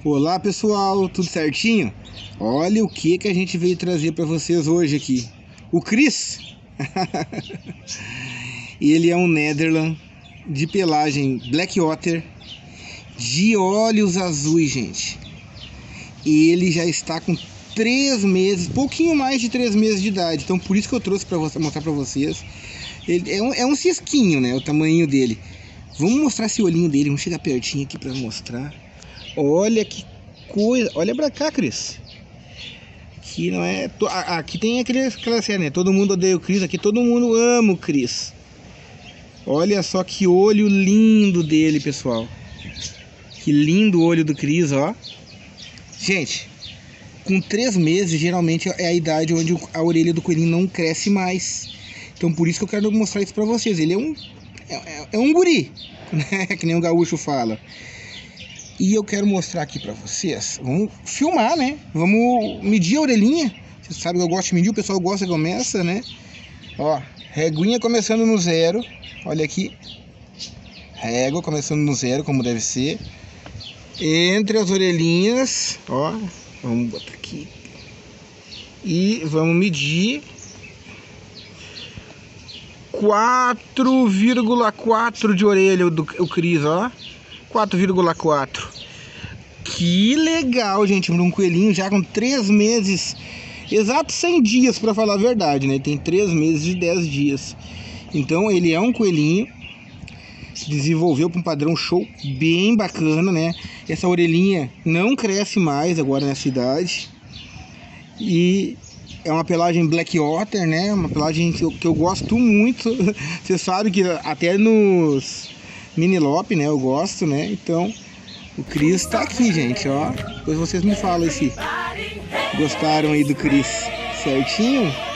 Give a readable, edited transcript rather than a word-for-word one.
Olá pessoal, tudo certinho? Olha o que a gente veio trazer para vocês hoje aqui. O Chris. Ele é um Nederland de pelagem Black Otter, de olhos azuis, gente. E ele já está com 3 meses, pouquinho mais de 3 meses de idade. Então por isso que eu trouxe para mostrar para vocês. Ele é um cisquinho, né? O tamanho dele. Vamos mostrar esse olhinho dele. Vamos chegar pertinho aqui para mostrar. Olha que coisa. Olha pra cá, Chris. Aqui não é. Aqui tem aquela cena, né? Todo mundo odeia o Chris. Aqui todo mundo ama o Chris. Olha só que olho lindo dele, pessoal. Que lindo olho do Chris, ó. Gente, com 3 meses, geralmente é a idade onde a orelha do coelhinho não cresce mais. Então por isso que eu quero mostrar isso pra vocês. Ele é um guri, né? Que nem o gaúcho fala. E eu quero mostrar aqui pra vocês. Vamos filmar, né? Vamos medir a orelhinha. Vocês sabem que eu gosto de medir, o pessoal gosta que começa, né? Ó, reguinha começando no 0. Olha aqui. Régua começando no 0, como deve ser. Entre as orelhinhas, ó. Vamos botar aqui. E vamos medir 4,4 de orelha o Chris, ó. 4,4. Que legal, gente. Um coelhinho já com 3 meses. Exato 100 dias, para falar a verdade, né? Tem 3 meses e 10 dias. Então ele é um coelhinho. Se desenvolveu para um padrão show bem bacana, né? Essa orelhinha não cresce mais agora nessa idade. E é uma pelagem Black Otter, né? Uma pelagem que eu gosto muito. Você sabe que até nos mini lop, né? Eu gosto, né? Então o Chris tá aqui, gente, ó. Depois vocês me falam aí se gostaram aí do Chris, certinho?